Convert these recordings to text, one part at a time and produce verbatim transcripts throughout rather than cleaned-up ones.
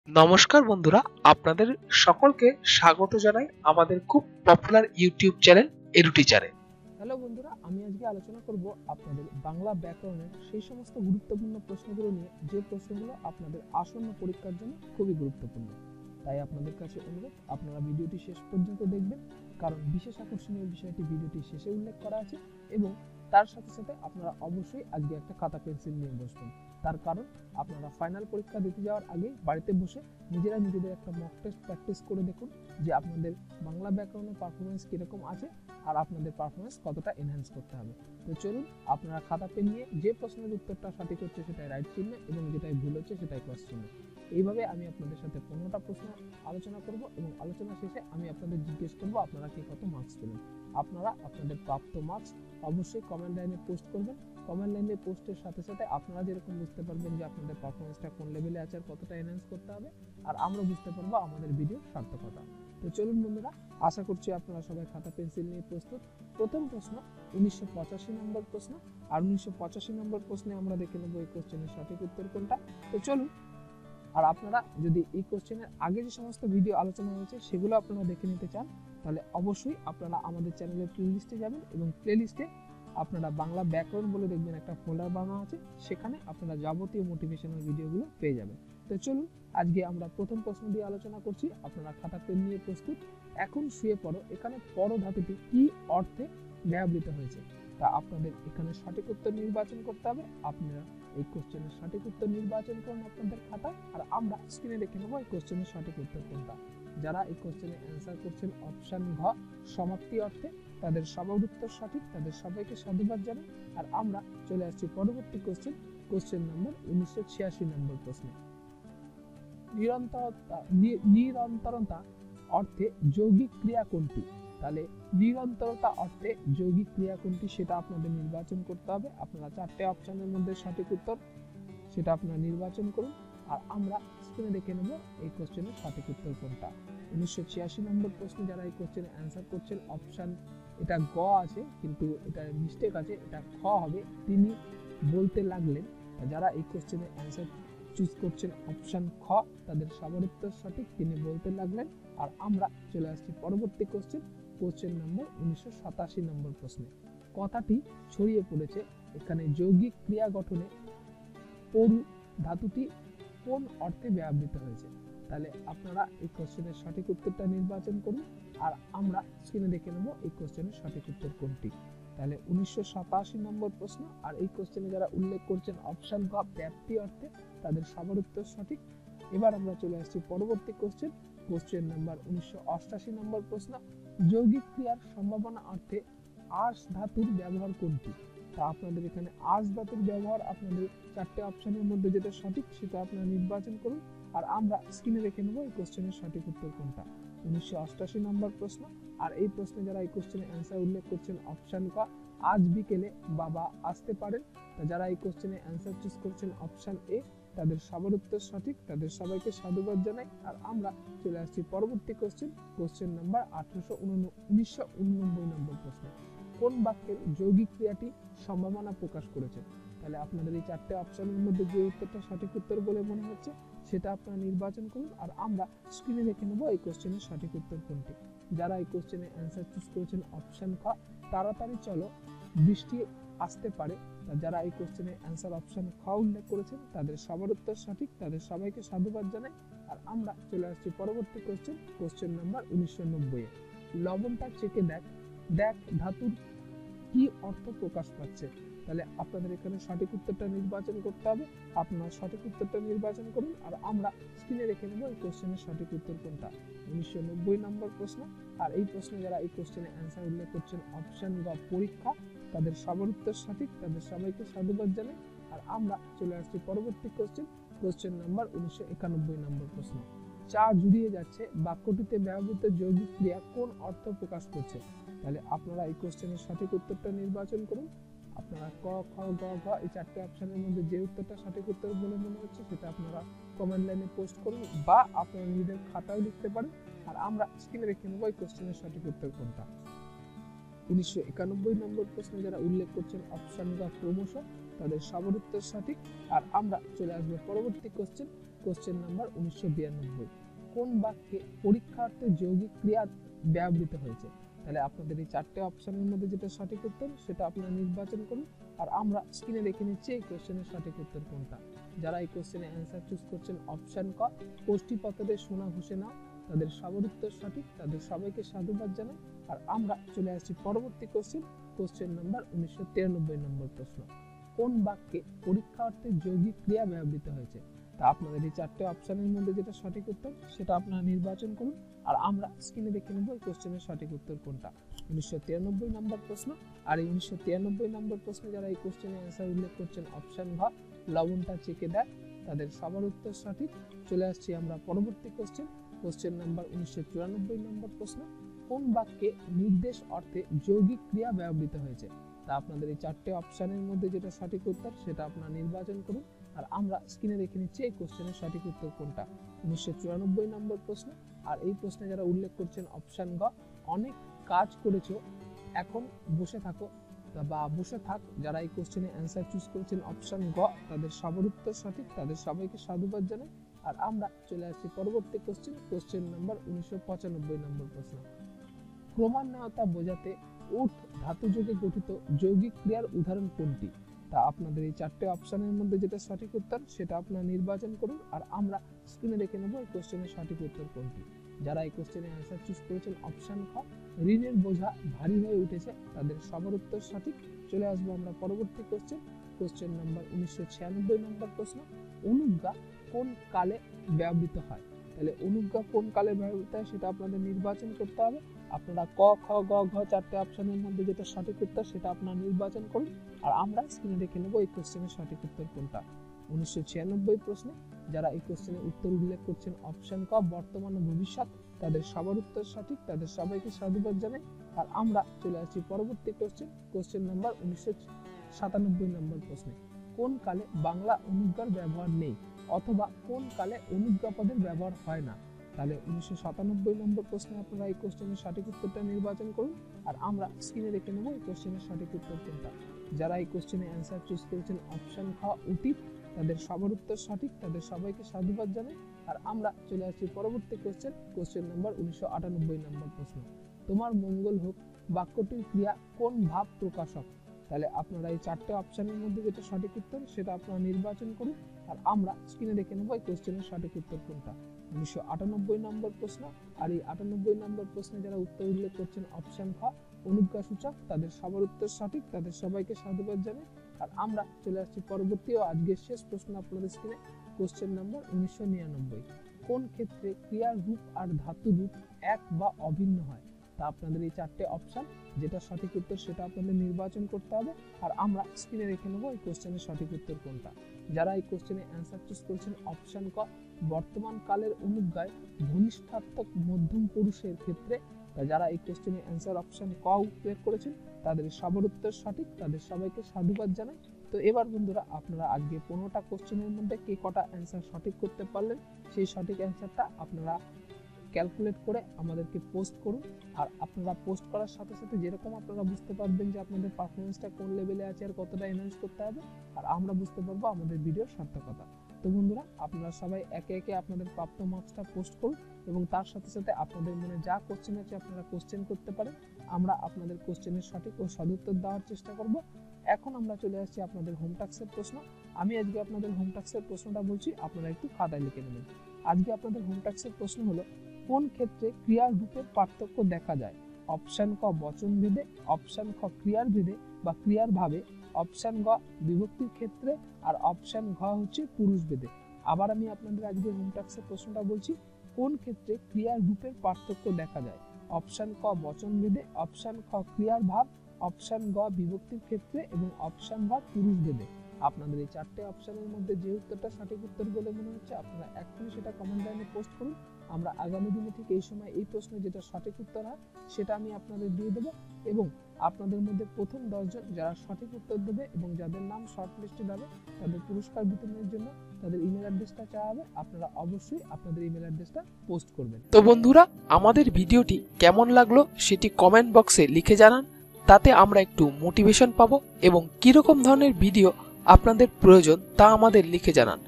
নমস্কার বন্ধুরা, আপনাদের সকলকে স্বাগত জানাই আমাদের খুব পপুলার ইউটিউব চ্যানেল এডুটিচারে। হ্যালো বন্ধুরা, আমি আজকে আলোচনা করব আপনাদের বাংলা ব্যাকরণের সেই সমস্ত গুরুত্বপূর্ণ প্রশ্নগুলো নিয়ে, যে প্রশ্নগুলো আপনাদের আসন্ন পরীক্ষার জন্য খুবই গুরুত্বপূর্ণ। তাই আপনাদের কাছে অনুরোধ, আপনারা ভিডিওটি শেষ পর্যন্ত দেখবেন, কারণ বিশেষ আকর্ষণীয় বিষয়টি ভিডিওটি শেষে উল্লেখ করা আছে। এবং তার সাথে সাথে আপনারা অবশ্যই আজকে একটা খাতা পেন্সিল নিয়ে বসবেন, তার কারণ আপনারা ফাইনাল পরীক্ষা দিতে যাওয়ার আগে বাড়িতে বসে নিজেরা নিজেদের একটা মক টেস্ট প্র্যাকটিস করে দেখুন যে আপনাদের বাংলা ব্যাকরণের পারফরমেন্স কীরকম আছে আর আপনাদের পারফরমেন্স কতটা এনহ্যান্স করতে হবে। তো চলুন, আপনারা খাতা পেন নিয়ে যে প্রশ্নের উত্তরটা সঠিক হচ্ছে সেটাই রাইট চিহ্ন এবং যেটাই ভুল হচ্ছে সেটাই ক্রস চিহ্ন। এইভাবে আমি আপনাদের সাথে পনেরোটা প্রশ্ন আলোচনা করব এবং আলোচনা শেষে আমি আপনাদের জিজ্ঞেস করব আপনারা কি কত মার্কস পেলেন। আপনারা আপনাদের প্রাপ্ত মার্কস অবশ্যই কমেন্ট লাইনে পোস্ট করবেন। কমেন্ট লাইনে পোস্টের সাথে সাথে আপনারা যেরকম বুঝতে পারবেন যে আপনাদের পারফরমেন্সটা কোন লেভেলে আছে আর কতটা এনহ্যান্স করতে হবে, আর আমরা বুঝতে পারবো আমাদের ভিডিওর সার্থকতা। তো চলুন বন্ধুরা, আশা করছি আপনারা সবাই খাতা পেন্সিল নিয়ে প্রস্তুত। প্রথম প্রশ্ন উনিশশো পঁচাশি নম্বর প্রশ্ন, আর উনিশশো পঁচাশি নম্বর প্রশ্নে আমরা দেখে নেব এই কোশ্চেনের সঠিক উত্তর কোনটা। তো চলুন, আর আপনারা যদি এই কোশ্চেনের আগে যে সমস্ত ভিডিও আলোচনা হয়েছে সেগুলো আপনারা দেখে নিতে চান, তাহলে অবশ্যই আপনারা আমাদের চ্যানেলের প্লেলিস্টে যাবেন এবং প্লেলিস্টে আপনারা বাংলা ব্যাকরণ বলে দেখবেন একটা ফোল্ডার বানানো আছে, সেখানে আপনারা যাবতীয় মোটিভেশনাল ভিডিওগুলো পেয়ে যাবেন। তো চলুন, আজকে আমরা প্রথম প্রশ্ন দিয়ে আলোচনা করছি। আপনারা খাতা পেন নিয়ে প্রস্তুত। এখন শুয়ে পড়ো, এখানে পড়ো ধাতুটি কি অর্থে ব্যবহৃত হয়েছে, তা আপনাদের এখানে সঠিক উত্তর নির্বাচন করতে হবে। আপনারা এই কোশ্চেনের সঠিক উত্তর নির্বাচন করুন আপনাদের খাতায়, আর আমরা স্ক্রিনে দেখে নেব এই কোশ্চেনের সঠিক উত্তর কোনটা। যারা এই কোশ্চেনে অ্যান্সার করছেন অপশন ঘ সমাপ্তি অর্থে, তাদের সবার উত্তর সঠিক, তাদের সবাইকে সাধুবাদ জানাই। আর আমরা চলে আসছি পরবর্তী কোশ্চেন, কোশ্চেন নম্বর উনিশশো ছিয়াশি নম্বর প্রশ্ন। নিরন্তরতা নিরন্তরতা অর্থে যৌগিক ক্রিয়া কোনটি? তাহলে নিরন্তরতা অর্থে যৌগিক ক্রিয়া কোনটি সেটা আপনাদের নির্বাচন করতে হবে। আপনারা চারটে অপশনের মধ্যে সঠিক উত্তর সেটা আপনারা নির্বাচন করুন, আর আমরা স্ক্রিনে দেখে নেব এই কোশ্চেনের সঠিক উত্তর কোনটা। উনিশশো ছিয়াশি নম্বর প্রশ্নে যারা এই কোশ্চেনে অ্যান্সার করছেন অপশন, এটা গ আছে কিন্তু এটা মিস্টেক আছে, এটা খ হবে। তিনি বলতে লাগলেন। যারা এই কোশ্চেনে অ্যান্সার চুজ করছেন অপশন খ, তাদের সবার উত্তর সঠিক, তিনি বলতে লাগলেন। আর আমরা চলে আসছি পরবর্তী কোশ্চেন, কোশ্চেন নম্বর উনিশশো সাতাশি নম্বর প্রশ্নে। কথাটি ছড়িয়ে পড়েছে, এখানে যৌগিক ক্রিয়া গঠনে পরু ধাতুটি কোন অর্থে ব্যবহৃত হয়েছে। তাহলে আপনারা এই কোশ্চেনের সঠিক উত্তরটা নির্বাচন করুন, আর আমরা স্ক্রিনে দেখে নেব এই কোশ্চেনের সঠিক উত্তর কোনটি। তাহলে উনিশশো সাতাশি নম্বর প্রশ্ন, আর এই কোশ্চেনে যারা উল্লেখ করছেন অপশন ক ব্যাপ্তি অর্থে, তাদের সবার উত্তর সঠিক। এবার আমরা চলে আসছি পরবর্তী কোশ্চেন, কোশ্চেন নাম্বার উনিশশো অষ্টাশি নম্বর প্রশ্ন। যৌগিক ক্রিয়ার সম্ভাবনা অর্থে আঁশ ধাতুর ব্যবহার কোনটি? তা আপনাদের এখানে আঁশ ধাতুর ব্যবহার আপনাদের চারটে অপশনের মধ্যে যেটা সঠিক সেটা আপনারা নির্বাচন করুন, আর আমরা স্ক্রিনে রেখে নেব এই কোশ্চেনের সঠিক উত্তর কোনটা। উনিশশো অষ্টাশি নম্বর প্রশ্ন, আর এই প্রশ্নে যারা এই কোশ্চেনে অ্যান্সার উল্লেখ করছেন অপশন ক আজ বিকেলে বাবা আসতে পারেন, তা যারা এই কোশ্চেনে অ্যান্সার চুজ করছেন অপশন এ, তাদের সবার উত্তর সঠিক, তাদের সবাইকে সাধুবাদ জানাই। আর আমরা চলে আসছি পরবর্তী কোশ্চেন, কোশ্চেন নাম্বার আঠারোশো উনিশশো উননব্বই নম্বর প্রশ্ন। কোন বাক্যের যৌগিক ক্রিয়াটি সম্ভাবনা প্রকাশ করেছে? তাহলে আপনাদের এই চারটে অপশনের মধ্যে যে উত্তরটা সঠিক উত্তর বলে মনে হচ্ছে সেটা আপনারা নির্বাচন করুন, আর আমরা স্ক্রিনে দেখে নেব এই কোশ্চেনের সঠিক উত্তর কোনটি। যারা এই কোশ্চেনে অ্যান্সার চুজ করেছেন অপশন খ তাড়াতাড়ি চলো বৃষ্টি আসতে পারে, যারা এই কোশ্চেনে অ্যান্সার অপশন খ উল্লেখ করেছেন তাদের সবার উত্তর সঠিক, তাদের সবাইকে সাধুবাদ জানাই। আর আমরা চলে আসছি পরবর্তী কোশ্চেন, কোশ্চেন নাম্বার উনিশশো নব্বই। লবণটা চেকে দেখ দেখ ধাতুর কি অর্থ প্রকাশ পাচ্ছে? তাহলে আপনাদের এখানে সঠিক উত্তরটা নির্বাচন করতে হবে। আপনারা সঠিক উত্তরটা নির্বাচন করুন, আর আমরা স্ক্রিনে রেখে নেব এই কোশ্চেনের সঠিক উত্তর কোনটা। উনিশশো নব্বই নম্বর প্রশ্ন, আর এই প্রশ্নে যারা এই কোশ্চেনে অ্যান্সার উল্লেখ করছেন অপশন গ পরীক্ষা, তাদের সবার উত্তর সঠিক, তাদের সবাইকে সাধুবাদ জানাই। আর আমরা চলে আসছি পরবর্তী কোশ্চেন, কোশ্চেন নাম্বার উনিশশো একানব্বই নম্বর প্রশ্ন। চা জুড়িয়ে যাচ্ছে বাক্যটিতে ব্যবহৃত যৌগিক ক্রিয়া কোন অর্থ প্রকাশ করছে? তাহলে আপনারা এই কোশ্চেনের সঠিক উত্তরটা নির্বাচন করুন। আপনারা ক খ গ ঘ এই চারটে অপশনের মধ্যে যে উত্তরটা সঠিক উত্তর বলে মনে হচ্ছে সেটা আপনারা কমেন্ট লাইনে পোস্ট করুন, বা আপনারা নিজেদের খাতায় লিখতে পারেন। আর আমরা স্ক্রিনে রেখে নেব এই কোশ্চেনের সঠিক উত্তর কোনটা। উনিশশো একানব্বই নম্বর প্রশ্নে যারা উল্লেখ করছেন অপশন গ ক্রমশ, তাদের সবার উত্তর সঠিক। আর আমরা চলে আসবো পরবর্তী কোশ্চেন, কোশ্চেন নাম্বার উনিশশো বিরানব্বই, কোন বাক্যে পরীক্ষার্থে যৌগিক ক্রিয়া ব্যবহৃত হয়েছে? তাহলে আপনাদের এই চারটে অপশনের মধ্যে যেটা সঠিক উত্তর সেটা আপনারা নির্বাচন করুন। আর আমরা স্ক্রিনে দেখে নিচ্ছি এই কোশ্চেনের সঠিক উত্তর কোনটা। যারা এই কোশ্চেনে অ্যান্সার চুজ করছেন অপশন ক, কোষ্ঠী পথে সোনা ঘুষে নাও, তাদের সবার উত্তর সঠিক, তাদের সবাইকে সাধুবাদ জানাই। আর আমরা চলে আসছি পরবর্তী কোশ্চেন, কোশ্চেন নাম্বার উনিশশো তিরানব্বই নম্বর প্রশ্ন, কোন বাক্যে পরীক্ষার্থে যৌগিক ক্রিয়া ব্যবহৃত হয়েছে? তা আপনাদের এই চারটে অপশনের মধ্যে যেটা সঠিক উত্তর সেটা আপনারা নির্বাচন করুন। আর আমরা স্ক্রিনে দেখে নেব এই কোশ্চেনের সঠিক উত্তর কোনটা। উনিশশো তিরানব্বই নম্বর প্রশ্ন। আর এই উনিশশো তিরানব্বই নম্বর প্রশ্নে যারা এই কোশ্চেনে অ্যান্সার উল্লেখ করছেন অপশন ঘ, লবণটা চেকে দেয়, তাদের সবার উত্তর সঠিক। চলে আসছি আমরা পরবর্তী কোশ্চেন, কোশ্চেন নাম্বার উনিশশো চুরানব্বই নম্বর প্রশ্ন, কোন বাক্যে নির্দেশ অর্থে যৌগিক ক্রিয়া ব্যবহৃত হয়েছে? তা আপনাদের এই চারটে অপশনের মধ্যে যেটা সঠিক উত্তর সেটা আপনারা নির্বাচন করুন। আর আমরা স্ক্রিনে দেখে নিচ্ছি এই কোশ্চেনের সঠিক উত্তর কোনটা। উনিশশো চুরানব্বই নম্বর প্রশ্ন। আর এই প্রশ্নে যারা উল্লেখ করছেন অপশন গ, অনেক কাজ করেছো এখন বসে থাকো বা বসে থাক, যারা এই কোশ্চেনে অ্যান্সার চুজ করেছেন অপশন গ, তাদের সবার উত্তর সঠিক, তাদের সবাইকে সাধুবাদ জানাই। আর আমরা চলে আসছি পরবর্তী কোশ্চেন, কোশ্চেন নাম্বার উনিশশো পঁচানব্বই নম্বর প্রশ্ন, ক্রমান্বয়তা বোঝাতে উর্ধ ধাতু যোগে গঠিত যৌগিক ক্রিয়ার উদাহরণ কোনটি? তা আপনাদের এই চারটে অপশনের মধ্যে যেটা সঠিক উত্তর সেটা আপনারা নির্বাচন করুন। আর আমরা স্ক্রিনে দেখে নেব এই কোশ্চেনের সঠিক উত্তর কোনটি। যারা এই কোশ্চেনে অ্যান্সার চুজ করেছেন অপশন খ, ঋণের বোঝা ভারী হয়ে উঠেছে, তাদের সবার উত্তর সঠিক। চলে আসবো আমরা পরবর্তী কোশ্চেন, কোশ্চেন নাম্বার উনিশশো ছিয়ানব্বই নম্বর প্রশ্ন, অনুজ্ঞা কোন কালে ব্যবহৃত হয়? তাহলে অনুজ্ঞা কোন কালে ব্যবহৃত হয় সেটা আপনাদের নির্বাচন করতে হবে। আপনারা ক, খ, গ, ঘ চারটে অপশনের মধ্যে যেটা সঠিক উত্তর সেটা আপনারা নির্বাচন করুন। আর আমরা স্ক্রিনে দেখে নেব এই কোশ্চেনের সঠিক উত্তর কোনটা। উনিশশো ছিয়ানব্বই প্রশ্নে যারা এই কোশ্চেনের উত্তর উল্লেখ করছেন অপশন ক, বর্তমান ও ভবিষ্যৎ, তাদের সবার উত্তর সঠিক, তাদের সবাইকে সাধুবাদ জানাই। আর আমরা চলে আসছি পরবর্তী কোশ্চেন, কোশ্চেন নাম্বার উনিশশো সাতানব্বই নম্বর প্রশ্নে, কোন কালে বাংলা অনুজ্ঞার ব্যবহার নেই অথবা কোন কালে অনুজ্ঞা পদের ব্যবহার হয় না? তাহলে উনিশশো সাতানব্বই নম্বর প্রশ্নে আপনারা এই কোশ্চেনের সঠিক উত্তরটা নির্বাচন করুন। আর আমরা স্ক্রিনে দেখে নেব এই কোশ্চেনের সঠিক উত্তর কোনটা। যারা এই কোশ্চেনে অ্যান্সার চুজ করেছেন অপশন খ, অতীত, তাদের সবার উত্তর সঠিক, তাদের সবাইকে সাধুবাদ জানাই। আর আমরা চলে আসছি পরবর্তী কোশ্চেন, কোশ্চেন নাম্বার উনিশশো আটানব্বই নম্বর প্রশ্ন, তোমার মঙ্গল হোক বাক্যটির ক্রিয়া কোন ভাব প্রকাশক? তাহলে আপনারা এই চারটে অপশনের মধ্যে যেটা সঠিক উত্তর সেটা আপনারা নির্বাচন করুন। আর আমরা স্ক্রিনে দেখে নেব এই কোশ্চেনের সঠিক উত্তর কোনটা। উনিশশো আটানব্বই নম্বর প্রশ্ন। আর এই আটানব্বই নম্বর প্রশ্নে যারা উত্তর উল্লেখ করছেন অপশন খ, অনুজ্ঞা সূচক, তাদের সবার উত্তর সঠিক, তাদের সবাইকে সাধুবাদ জানাই। আর আমরা চলে আসছি পরবর্তী ও আজকের শেষ প্রশ্ন আপনাদের স্ক্রিনে, কোশ্চেন নাম্বার উনিশশো নিরানব্বই, কোন ক্ষেত্রে ক্রিয়ার রূপ আর ধাতু রূপ এক বা অভিন্ন হয়? তা আপনাদের এই চারটে অপশন যেটা সঠিক উত্তর সেটা আপনাদের নির্বাচন করতে হবে। আর আমরা স্ক্রিনে রেখে নেব এই কোশ্চেনের সঠিক উত্তর কোনটা। যারা এই কোশ্চেনে অ্যান্সার চুজ করেছেন অপশন ক, বর্তমান কালের অনুজ্ঞায় ঘনিষ্ঠাত্মক মধ্যম পুরুষের ক্ষেত্রে, যারা এই কোশ্চেনে অ্যান্সার অপশন ক উল্লেখ করেছেন তাদের সবার উত্তর সঠিক, তাদের সবাইকে সাধুবাদ জানাই। তো এবার বন্ধুরা আপনারা আজকে পনেরোটা কোশ্চেনের মধ্যে কে কটা অ্যান্সার সঠিক করতে পারলেন সেই সঠিক অ্যান্সারটা আপনারা ক্যালকুলেট করে আমাদেরকে পোস্ট করুন। আর আপনারা পোস্ট করার সাথে সাথে যেরকম আপনারা বুঝতে পারবেন যে আপনাদের পারফরমেন্সটা কোন লেভেলে আছে আর কতটা এনহান্স করতে হবে, আর আমরা বুঝতে পারবো আমাদের ভিডিওর সার্থকতা। তো বন্ধুরা আপনারা সবাই একে একে আপনাদের প্রাপ্ত মার্কসটা পোস্ট করুন এবং তার সাথে সাথে আপনাদের মনে যা কোশ্চেন আছে আপনারা কোশ্চেন করতে পারেন। আমরা আপনাদের কোশ্চেনের সঠিক ও সদুত্তর দেওয়ার চেষ্টা করব। এখন আমরা চলে আসছি আপনাদের হোম টাস্কের প্রশ্ন। আমি আজকে আপনাদের হোম টাস্কের প্রশ্নটা বলছি, আপনারা একটু খাতায় লিখে নেবেন। আজকে আপনাদের হোম টাস্কের প্রশ্ন হলো, কোন ক্ষেত্রে ক্রিয়ার রূপের পার্থক্য দেখা যায়? অপশন ক বচন ভেদে, অপশন খ ক্রিয়ার ভেদে বা ক্রিয়ার ভাবে, অপশন গ বিভক্তির ক্ষেত্রে, আর অপশন ঘ হচ্ছে পুরুষ ভেদে। আবার আমি আপনাদের আজকে হোম টাস্কের প্রশ্নটা বলছি, কোন ক্ষেত্রে ক্রিয়ার রূপের পার্থক্য দেখা যায়? অপশন ক বচন ভেদে, অপশন খ ক্রিয়ার ভাব, অপশন গ বিভক্তির ক্ষেত্রে এবং অপশন ঘ পুরুষ ভেদে। আপনাদের এই চারটে অপশনের মধ্যে যে উত্তরটা সঠিক উত্তর বলে মনে হচ্ছে আপনারা এখনই সেটা কমেন্ট লাইনে পোস্ট করুন। আমরা আগামী দিনে ঠিক এই সময় এই প্রশ্নে যেটা সঠিক উত্তর হয় সেটা আমি আপনাদের দিয়ে দেবো এবং আপনাদের মধ্যে প্রথম দশজন যারা সঠিক উত্তর দেবে এবং যাদের নাম শর্ট লিস্টে যাবে তাদের পুরস্কার বিতরণের জন্য তাদের ইমেল অ্যাড্রেসটা চাওয়া হবে। আপনারা অবশ্যই আপনাদের ইমেল অ্যাড্রেসটা পোস্ট করবেন। তো বন্ধুরা আমাদের ভিডিওটি কেমন লাগলো সেটি কমেন্ট বক্সে লিখে জানান, তাতে আমরা একটু মোটিভেশন পাবো এবং কিরকম ধরনের ভিডিও আপনাদের প্রয়োজন তা আমাদের লিখে জানান।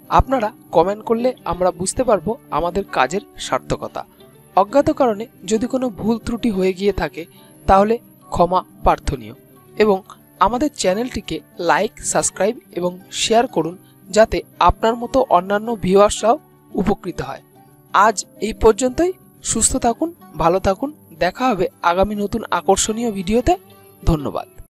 আপনারা কমেন্ট করলে আমরা বুঝতে পারবো আমাদের কাজের সার্থকতা। অজ্ঞাত কারণে যদি কোনো ভুল ত্রুটি হয়ে গিয়ে থাকে তাহলে ক্ষমা প্রার্থনীয়, এবং আমাদের চ্যানেলটিকে লাইক, সাবস্ক্রাইব এবং শেয়ার করুন যাতে আপনার মতো অন্যান্য ভিউয়ার্সরাও উপকৃত হয়। আজ এই পর্যন্তই। সুস্থ থাকুন, ভালো থাকুন। দেখা হবে আগামী নতুন আকর্ষণীয় ভিডিওতে। ধন্যবাদ।